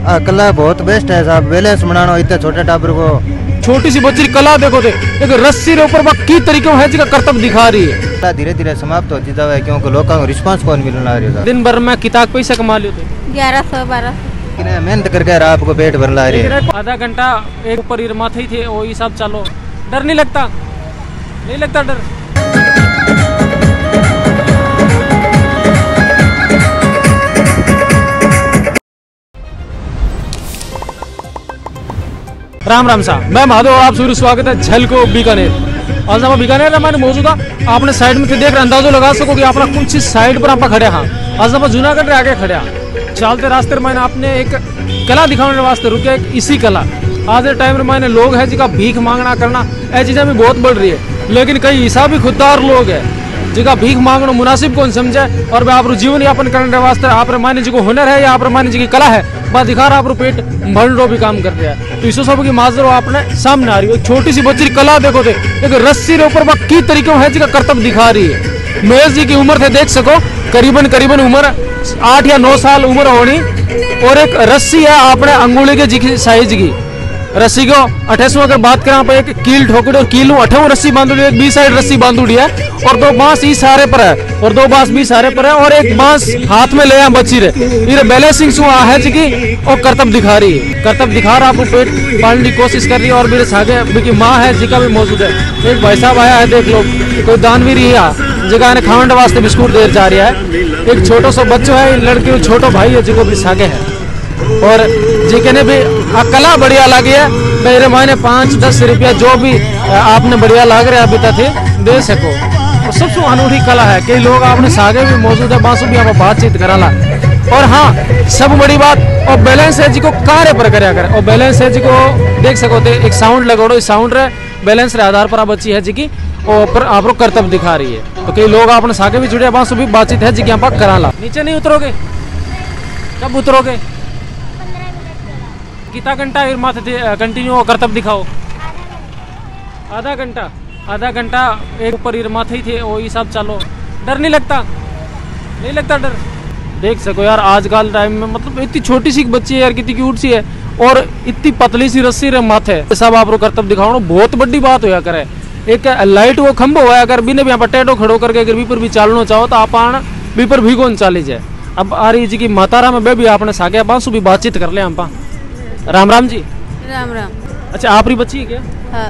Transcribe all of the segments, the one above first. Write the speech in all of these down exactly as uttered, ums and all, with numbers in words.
आ, कला बहुत बेस्ट है साहब। बैलेंस बनाना इतने छोटे टाबर को। छोटी सी बच्ची कला देखो थे एक रस्सी रे ऊपर की तरीके है जी का कर्तव्य दिखा रही है। धीरे धीरे समाप्त हो जाता है क्योंकि लोगों को रिस्पांस कौन मिलना रही है। दिन भर में किताब पैसा कमा लियो ग्यारह सौ बारह मेहनत करके आपको पेट भर ला रही है। आधा घंटा एक ऊपर माथे ही थे वही सब चलो। डर नहीं लगता? नहीं लगता डर? राम राम साहब, मैं माधव और आप सूर्य स्वागत है झलको बीकानेर। आज हम बीकानेर में मैंने मौजूद आपने साइड में देख अंदाजो लगा सको कि अपना कौन सी साइड पर आप खड़े हाँ। आज आप जूनागढ़ आगे खड़े हाँ। चलते रास्ते मैंने आपने एक कला दिखाने वास्ते रुके एक इसी कला। आज के टाइम में मैंने लोग है जिका भीख मांगना करना ये चीजें भी बहुत बढ़ रही है, लेकिन कई हिसाब भी खुददार लोग है जिका भीख मांगना मुनासिब कौन समझे और आप जीवन यापन करने वास्ते आप माने जी को हुनर है या आप माने जी की कला है बात दिखा रहा आप पेट भरने भी काम कर रहा है। तो इस सब की माजर आपने सामने आ रही है। छोटी सी बच्ची कला देखो थे एक रस्सी रे ऊपर की तरीके है जी का कर्तव्य दिखा रही है। महेश जी की उम्र थे देख सको करीबन करीबन उम्र आठ या नौ साल उम्र होनी और एक रस्सी है आपने अंगुली के जी साइज की रस्सी को अठेसों अगर बात करें आप एक कील ठोकड़ी और कीलू अठेव रस्सी बांधुड़ी एक बी साइड रस्सी बांधुड़ी है और दो बांस इस सारे पर है और दो बांस भी सारे पर है और एक बांस हाथ में ले बच्ची रे ये बैलेंसिंग सु है जी की और कर्तव्य दिखा रही है। कर्तव्य दिखा रहा आपको पेट पालने की कोशिश कर रही है और मेरे सागे की माँ है जी का भी मौजूद है। एक भाई साहब आया है देख लो कोई दानवीर ही है जगह ने खाने वास्ते बिस्कुट देर जा रहा है। एक छोटो सा बच्चों है लड़के छोटो भाई है जिको भी सागे है और जी कहने भी आ, कला बढ़िया लगी है मेरे मायने पाँच दस रुपया जो भी आपने बढ़िया लग रहा अभी तक दे सको और सबसे अनूठी कला है। कई लोग आपने सागे भी मौजूद है बासु भी आप बातचीत करा ला और हाँ सब बड़ी बात और बैलेंस है जी को कार्य पर कराया करे और बैलेंस है जी को देख सको थे एक साउंड लगाओ इस साउंड रे बैलेंस रे आधार पर बच्ची है जी की और पर आप लोग कर्तव्य दिखा रही है। तो कई लोग आपने सागे भी जुड़े बासु भी बातचीत है जी की आप करा ला। नीचे नहीं उतरोगे? कब उतरोगे? कितना घंटा माथे कंटिन्यू कर्तव्य दिखाओ? आधा घंटा आधा घंटा एक ऊपर माथे ही थे वही सब चलो। डर नहीं लगता? नहीं लगता डर? देख सको यार आजकल टाइम में मतलब इतनी छोटी सी बच्ची है यार कितनी क्यूट सी है और इतनी पतली सी रस्सी रे माथे सब आप कर्तव्य दिखाओ बहुत बड़ी बात होया करे। एक लाइट वो खंभो है अगर बिना भी यहाँ टेटो खड़ो करके अगर भी पर भी चालना चाहो तो आप आन भी पर भी कौन चाली जाए। अब आ रही जी की मातारा में भी आपने सागे बासु भी बातचीत कर ले हम पा। राम राम जी। राम राम। अच्छा आप ही बच्ची है क्या? हाँ।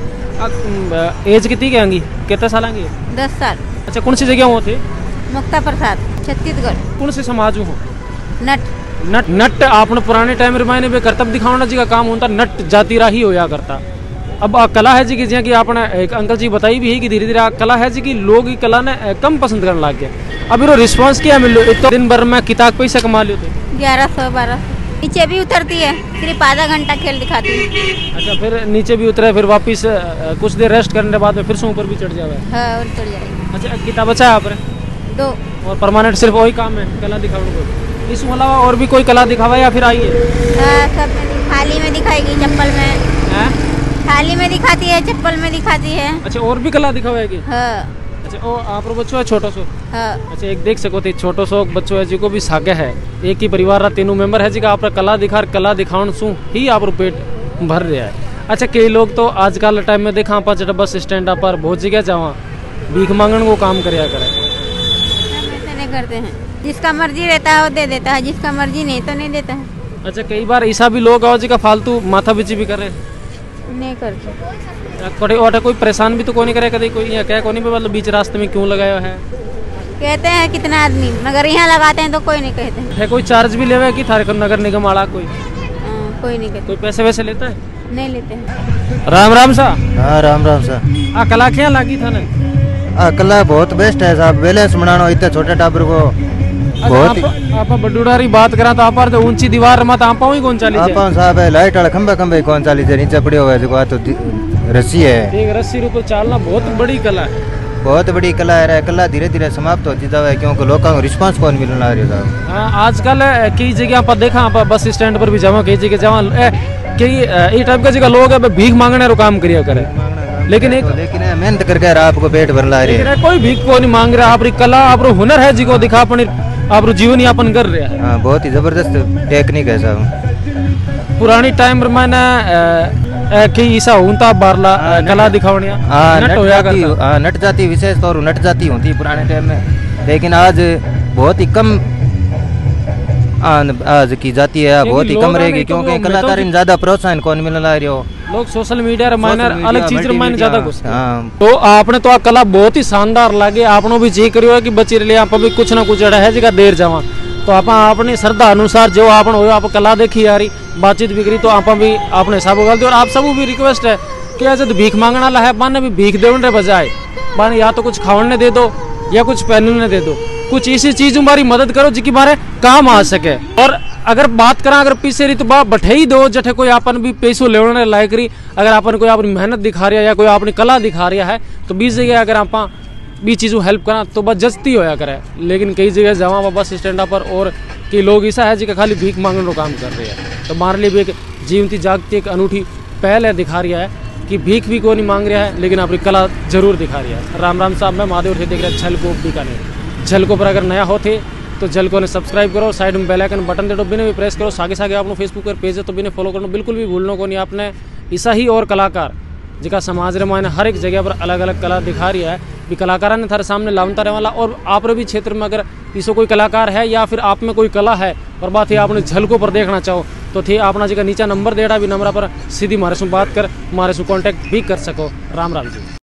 एज कितनी के आएंगी कितने साल आएंगी? दस साल। अच्छा कौन सी जगह हो थे? मुक्ता प्रसाद छत्तीसगढ़। कौन से समाज हो? नट नट नट आपने पुराने टाइम रिमायने में कर्तव्य दिखाना जी का काम होता नट जाति राही होया करता। अब आ, कला है जी की जैसे कि आपने एक अंकल जी बताई भी है कि धीरे धीरे कला है जी की लोग की कला ने कम पसंद करने लग गए। अब ये रिस्पांस क्या मिलो तो दिन भर में किताब पैसा कमा लियो थे ग्यारह सौ बारह नीचे भी उतरती है सिर्फ आधा घंटा खेल दिखाती है। अच्छा फिर नीचे भी उतरे फिर वापिस कुछ देर रेस्ट करने के बाद में फिर से ऊपर भी चढ़ जावे? हाँ और चढ़ जाएगी। अच्छा किताब अच्छा है आपने? दो। और परमानेंट सिर्फ वही काम है कला दिखाने को? इसके अलावा और भी कोई कला दिखावा या फिर आइए? सब थाली में दिखाएगी चप्पल में। थाली में दिखाती है चप्पल में दिखाती है। अच्छा और भी कला दिखावेगी? हाँ। अच्छा ओ आप बच्चों है छोटो सो? हाँ। अच्छा एक देख सको थे छोटो सो बच्चों है जी को भी सागे है एक ही परिवार रा तीनों मेंबर है जी का आप कला दिखा कला दिखाने सु ही आप पेट भर रहा है। अच्छा कई लोग तो आजकल टाइम में देखा आप जब बस स्टैंड पर बहुत जगह जावा भीख मांगने को काम कराया करे। ऐसे नहीं करते हैं जिसका मर्जी रहता है वो दे देता है जिसका मर्जी नहीं तो नहीं देता है। अच्छा कई बार ऐसा भी लोग आओ जी का फालतू माथा बिची भी करे? नहीं करते। कोई और कोई परेशान भी तो कोई नहीं करे कभी कोई क्या कोई नहीं मतलब बीच रास्ते में क्यों लगाया है? कहते हैं कितना आदमी मगर यहाँ लगाते हैं तो कोई नहीं कहते है। कोई चार्ज भी लेवे कि थारे नगर निगम वाला कोई? आ, कोई नहीं कहते। कोई पैसे वैसे लेता है? नहीं लेते हैं। राम राम सा। हाँ राम राम सा। आ कला क्या लगी था ना? आ, कला बहुत बेस्ट है साहब। बैलेंस बनाना इतने छोटे टाबर को बहुत आप बडूडारी बात करा तो आप तो ऊंची दीवार मत आप ही कौन चाली आप साहब है लाइट वाला खंबे खंबे कौन चाली जाए नीचे पड़े हुए जो तो रस्सी है एक रस्सी ऊपर चालना बहुत बड़ी कला है। बहुत बड़ी कला है। कला धीरे धीरे समाप्त हो जाता है क्योंकि लोगों को रिस्पांस कौन मिलना रही है। हाँ आजकल कई जगह पर देखा आप बस स्टैंड पर भी जावा कई जगह जावा कई ये टाइप का जगह लोग है भीख मांगने रो काम करिया करे लेकिन एक लेकिन मेहनत करके आपको पेट भर ला रही है। कोई भीख को नहीं मांग रहा आप कला आप हुनर है जी को दिखा अपनी आप जीवन यापन कर रहे हैं। हाँ बहुत ही जबरदस्त टेक्निक है साहब। पुरानी टाइम पर मैंने कि ईसा होता बारला कला दिखावनी हाँ नट नट होया जाती करता। हाँ नट जाती विशेष तौर नट जाती होती पुराने टाइम में, लेकिन आज बहुत ही कम आ- आज की जाती है, क्योंकि बहुत ही लोग कम आने रहेगी तो वो क्योंकि मैं तो कलाकार कि- ज्यादा प्रोत्साहन कौन मिल रहा है। लोग सोशल मीडिया रे मायने सोशल अलग मीडिया, चीज रे मायने मल्टीमीडिया, ज्यादा घुस हाँ। तो आपने तो आ कला बहुत ही शानदार लगे, आपनो भी जी करियो है कि बच्चे लिए आप भी कुछ ना कुछ जड़ा है जगह देर जावा, तो आप अपनी श्रद्धा अनुसार जो आपन हो आप कला देखी यारी बातचीत भी करी, तो आप भी अपने हिसाब गलती। और आप सब भी रिक्वेस्ट है कि ऐसे भीख मांगने वाला है बाने भी भीख देने बजाय बाने या तो कुछ खावने दे दो या कुछ पहनने दे दो, कुछ इसी चीज हमारी मदद करो जिसकी बारे काम आ सके। और अगर बात करा अगर पीछे रही तो बा बठे ही दो जठे कोई अपन भी पैसों लेने लायक रही, अगर अपन कोई अपनी मेहनत दिखा रहा है या कोई अपनी कला दिखा रहा है तो बीस जगह अगर आप बी चीज़ों हेल्प करा तो बस जजती होया करे। लेकिन कई जगह जावा बस स्टैंड पर और कई लोग ऐसा है जिसका खाली भीख मांगने का काम कर रहे हैं, तो हमारे लिए भी एक जीवती जागती एक अनूठी पहल है दिखा रहा है कि भीख भी कोई नहीं मांग रहा है लेकिन अपनी कला जरूर दिखा रहा है। राम राम साहब, मैं महादेव थे देख रहे झलको बीकानेर। झलको पर अगर नया होते तो झलको ने सब्सक्राइब करो, साइड में बेल आइकन बटन दे दो, बिना भी प्रेस करो, सागे सागे आपने फेसबुक पर पेज है तो बिना फॉलो करना बिल्कुल भी भूलना को नहीं। आपने ऐसा ही और कलाकार जिका समाज रे मायने हर एक जगह पर अलग अलग कला दिखा रही है भी कलाकारा ने थारे सामने लावता रहे वाला। और आप भी क्षेत्र में अगर इसो कोई कलाकार है या फिर आप में कोई कला है और बात है आपने झलको पर देखना चाहो तो थे अपना जगह नीचा नंबर देड़ा भी नंबर पर सीधी हमारे से बात कर हमारे से कांटेक्ट भी कर सको। राम राम जी।